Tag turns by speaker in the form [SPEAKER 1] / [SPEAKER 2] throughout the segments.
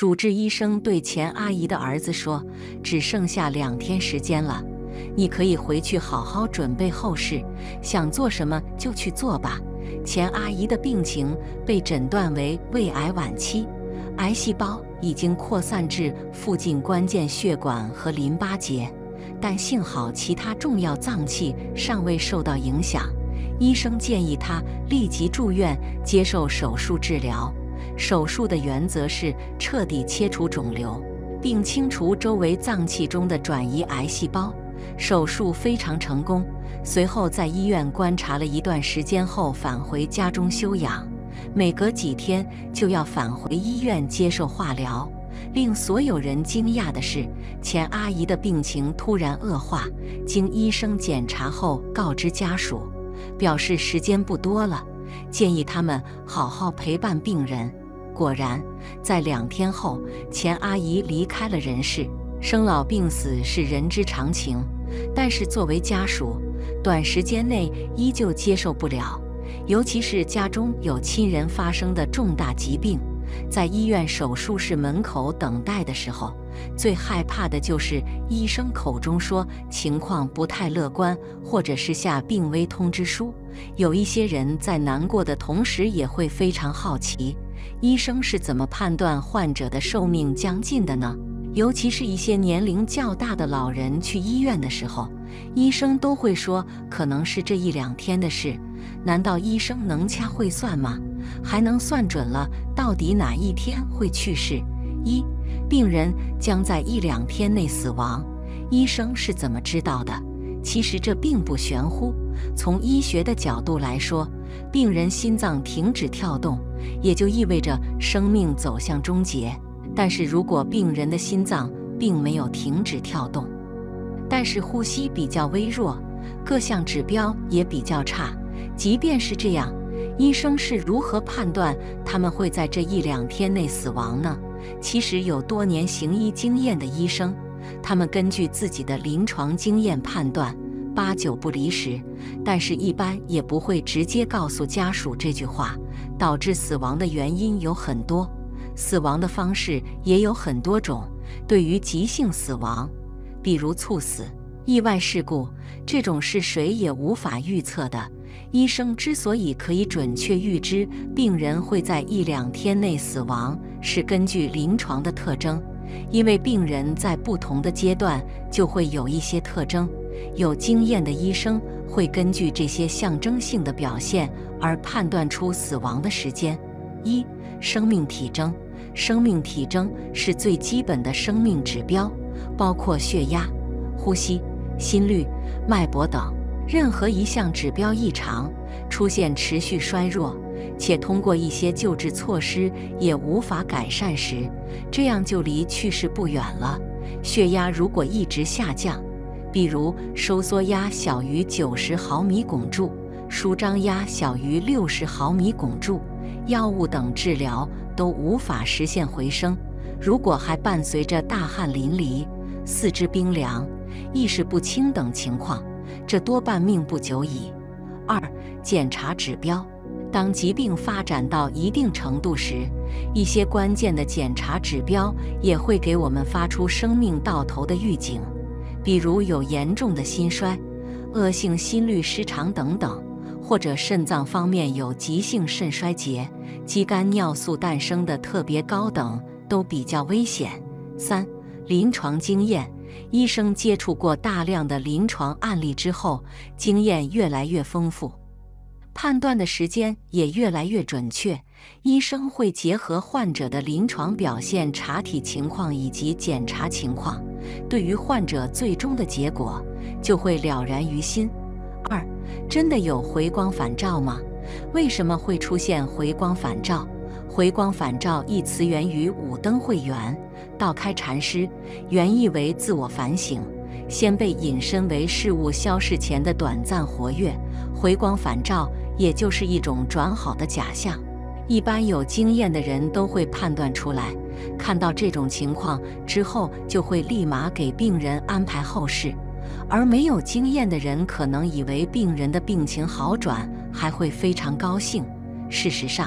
[SPEAKER 1] 主治医生对钱阿姨的儿子说：“只剩下2天时间了，你可以回去好好准备后事，想做什么就去做吧。”钱阿姨的病情被诊断为胃癌晚期，癌细胞已经扩散至附近关键血管和淋巴结，但幸好其他重要脏器尚未受到影响。医生建议她立即住院接受手术治疗。手术的原则是彻底切除肿瘤，并清除周围脏器中的转移癌细胞。手术非常成功，随后在医院观察了一段时间后返回家中休养，每隔几天就要返回医院接受化疗。令所有人惊讶的是，钱阿姨的病情突然恶化，经医生检查后告知家属，表示时间不多了，建议他们好好陪伴病人。果然，在2天后，钱阿姨离开了人世。生老病死是人之常情，但是作为家属，短时间内依旧接受不了，尤其是家中有亲人发生的重大疾病，在医院手术室门口等待的时候，最害怕的就是医生口中说情况不太乐观，或者是下病危通知书。有一些人在难过的同时，也会非常好奇，医生是怎么判断患者的寿命将近的呢？尤其是一些年龄较大的老人去医院的时候，医生都会说可能是这1-2天的事。难道医生能掐会算吗？还能算准了到底哪一天会去世？病人将在1-2天内死亡，医生是怎么知道的？其实这并不玄乎。从医学的角度来说，病人心脏停止跳动，也就意味着生命走向终结。但是如果病人的心脏并没有停止跳动，但是呼吸比较微弱，各项指标也比较差，即便是这样，医生是如何判断他们会在这1-2天内死亡呢？其实有多年行医经验的医生，他们根据自己的临床经验判断，8、9不离十，但是一般也不会直接告诉家属这句话。导致死亡的原因有很多，死亡的方式也有很多种。对于急性死亡，比如猝死、意外事故，这种是谁也无法预测的。医生之所以可以准确预知病人会在1-2天内死亡，是根据临床的特征，因为病人在不同的阶段就会有一些特征，有经验的医生会根据这些象征性的表现而判断出死亡的时间。生命体征。生命体征是最基本的生命指标，包括血压、呼吸、心率、脉搏等。任何一项指标异常，出现持续衰弱，且通过一些救治措施也无法改善时，这样就离去世不远了。血压如果一直下降，比如收缩压小于90毫米汞柱，舒张压小于60毫米汞柱，药物等治疗都无法实现回升。如果还伴随着大汗淋漓、四肢冰凉、意识不清等情况，这多半命不久矣。检查指标。当疾病发展到一定程度时，一些关键的检查指标也会给我们发出生命到头的预警，比如有严重的心衰、恶性心律失常等等，或者肾脏方面有急性肾衰竭、肌酐尿素诞生的特别高等，都比较危险。临床经验。医生接触过大量的临床案例之后，经验越来越丰富，判断的时间也越来越准确。医生会结合患者的临床表现、查体情况以及检查情况，对于患者最终的结果就会了然于心。真的有回光返照吗？为什么会出现回光返照？回光返照一词源于武登慧元、道开禅师，原意为自我反省，先被引申为事物消逝前的短暂活跃。回光返照也就是一种转好的假象，一般有经验的人都会判断出来，看到这种情况之后就会立马给病人安排后事，而没有经验的人可能以为病人的病情好转，还会非常高兴。事实上，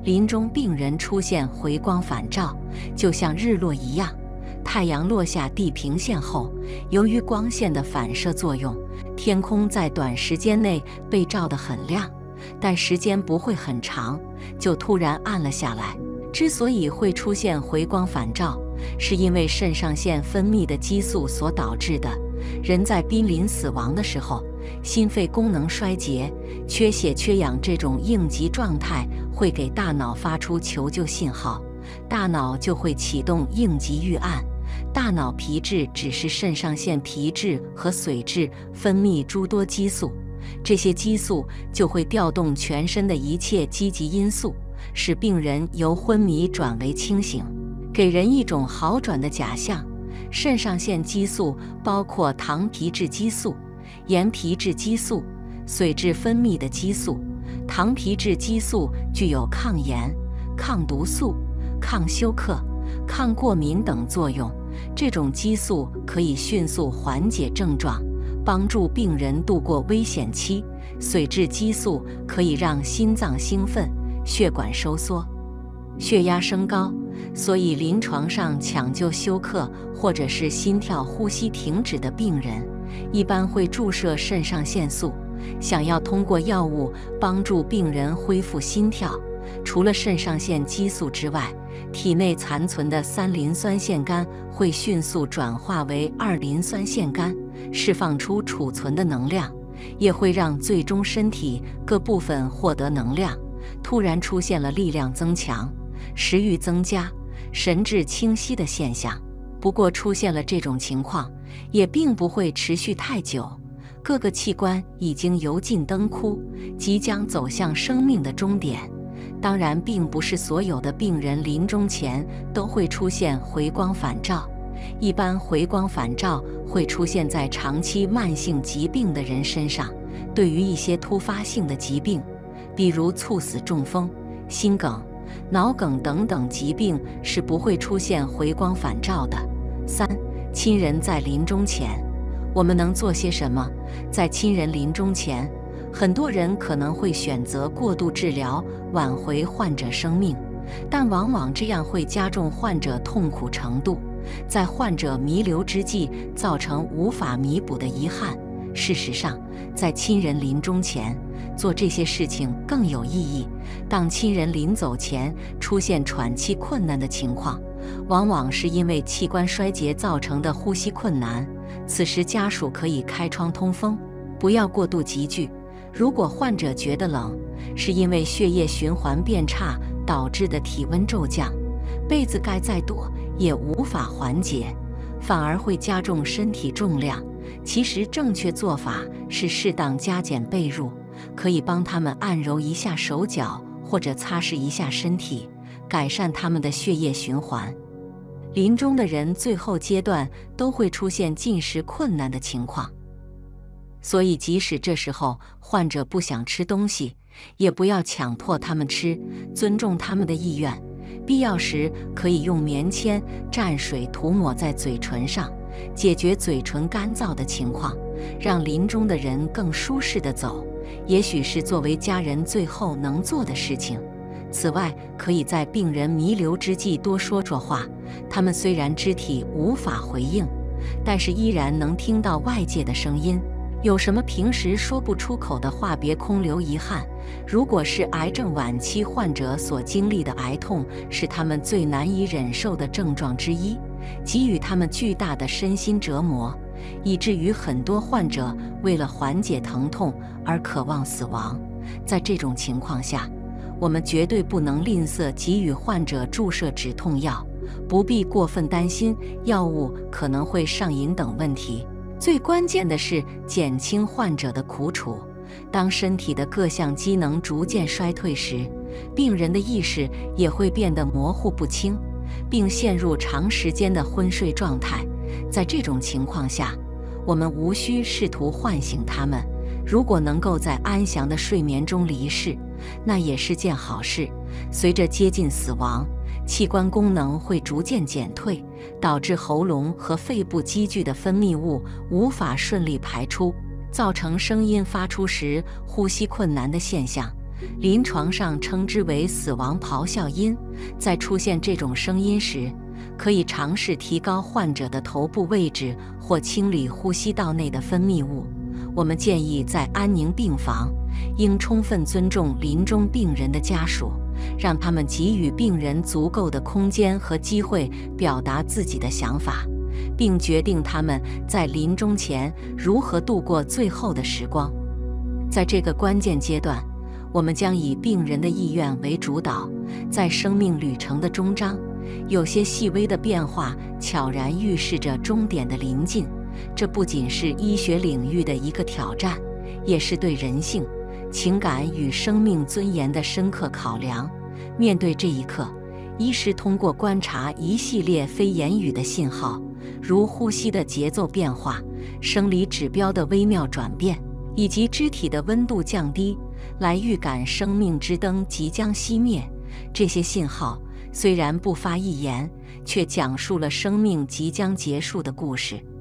[SPEAKER 1] 临终病人出现回光返照，就像日落一样。太阳落下地平线后，由于光线的反射作用，天空在短时间内被照得很亮，但时间不会很长，就突然暗了下来。之所以会出现回光返照，是因为肾上腺分泌的激素所导致的。人在濒临死亡的时候，心肺功能衰竭、缺血缺氧这种应急状态会给大脑发出求救信号，大脑就会启动应急预案。大脑皮质指示肾上腺皮质和髓质分泌诸多激素，这些激素就会调动全身的一切积极因素，使病人由昏迷转为清醒，给人一种好转的假象。肾上腺激素包括糖皮质激素、盐皮质激素、髓质分泌的激素。糖皮质激素具有抗炎、抗毒素、抗休克、抗过敏等作用，这种激素可以迅速缓解症状，帮助病人度过危险期。髓质激素可以让心脏兴奋、血管收缩、血压升高，所以临床上抢救休克或者是心跳呼吸停止的病人，一般会注射肾上腺素，想要通过药物帮助病人恢复心跳。除了肾上腺激素之外，体内残存的3磷酸腺苷会迅速转化为2磷酸腺苷，释放出储存的能量，也会让最终身体各部分获得能量，突然出现了力量增强、食欲增加、神志清晰的现象。不过出现了这种情况，也并不会持续太久，各个器官已经油尽灯枯，即将走向生命的终点。当然，并不是所有的病人临终前都会出现回光返照，一般回光返照会出现在长期慢性疾病的人身上。对于一些突发性的疾病，比如猝死、中风、心梗、脑梗等等疾病是不会出现回光返照的。3、亲人在临终前，我们能做些什么？在亲人临终前，很多人可能会选择过度治疗，挽回患者生命，但往往这样会加重患者痛苦程度，在患者弥留之际造成无法弥补的遗憾。事实上，在亲人临终前做这些事情更有意义。当亲人临走前出现喘气困难的情况，往往是因为器官衰竭造成的呼吸困难，此时家属可以开窗通风，不要过度急剧。如果患者觉得冷，是因为血液循环变差导致的体温骤降，被子盖再多也无法缓解，反而会加重身体重量。其实正确做法是适当加减被褥，可以帮他们按揉一下手脚，或者擦拭一下身体，改善他们的血液循环。临终的人最后阶段都会出现进食困难的情况，所以即使这时候患者不想吃东西，也不要强迫他们吃，尊重他们的意愿。必要时可以用棉签蘸水涂抹在嘴唇上，解决嘴唇干燥的情况，让临终的人更舒适地走，也许是作为家人最后能做的事情。此外，可以在病人弥留之际多说说话，他们虽然肢体无法回应，但是依然能听到外界的声音。有什么平时说不出口的话，别空留遗憾。如果是癌症晚期患者所经历的癌痛，是他们最难以忍受的症状之一，给予他们巨大的身心折磨，以至于很多患者为了缓解疼痛而渴望死亡。在这种情况下，我们绝对不能吝啬给予患者注射止痛药，不必过分担心药物可能会上瘾等问题。最关键的是减轻患者的苦楚。当身体的各项机能逐渐衰退时，病人的意识也会变得模糊不清，并陷入长时间的昏睡状态。在这种情况下，我们无需试图唤醒他们，如果能够在安详的睡眠中离世，那也是件好事。随着接近死亡，器官功能会逐渐减退，导致喉咙和肺部积聚的分泌物无法顺利排出，造成声音发出时呼吸困难的现象。 临床上称之为死亡咆哮音。在出现这种声音时，可以尝试提高患者的头部位置或清理呼吸道内的分泌物。我们建议在安宁病房，应充分尊重临终病人的家属，让他们给予病人足够的空间和机会表达自己的想法，并决定他们在临终前如何度过最后的时光。在这个关键阶段，我们将以病人的意愿为主导，在生命旅程的终章，有些细微的变化悄然预示着终点的临近。这不仅是医学领域的一个挑战，也是对人性、情感与生命尊严的深刻考量。面对这一刻，医师通过观察一系列非言语的信号，如呼吸的节奏变化、生理指标的微妙转变，以及肢体的温度降低，来预感生命之灯即将熄灭。这些信号虽然不发一言，却讲述了生命即将结束的故事。